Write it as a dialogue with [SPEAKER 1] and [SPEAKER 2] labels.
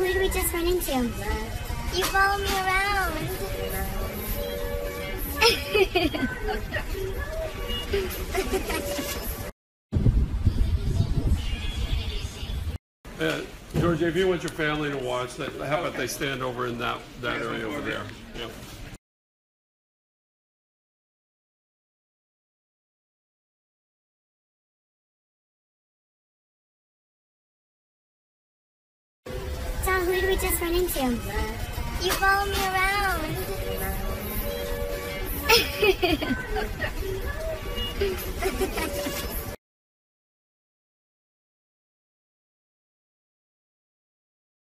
[SPEAKER 1] who did we just run into? You follow me around.
[SPEAKER 2] Georgia, if you want your family to watch, how about they stand over in that area over there? Yeah.
[SPEAKER 1] So who did we just run into? You follow me around.